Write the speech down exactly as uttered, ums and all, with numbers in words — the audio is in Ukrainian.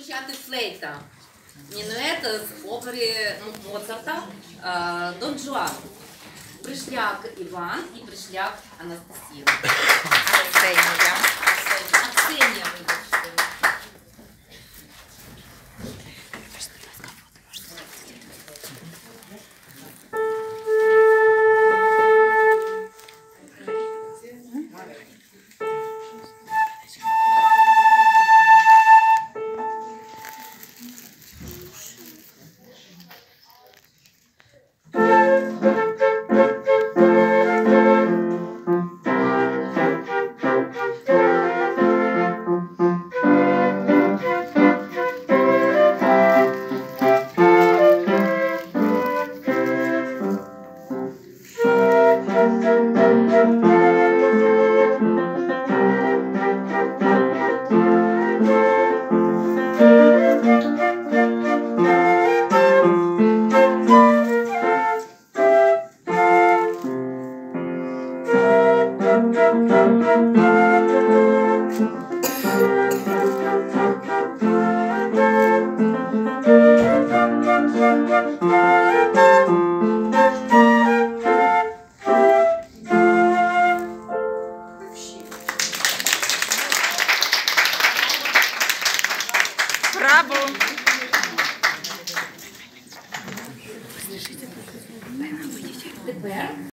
звучати флейта. Менует з опери Моцарта «Дон Жуан». Пришляк Іван і Пришляк Анастасія. Аксенія. Аксенія, вибачте. Браво! Тепер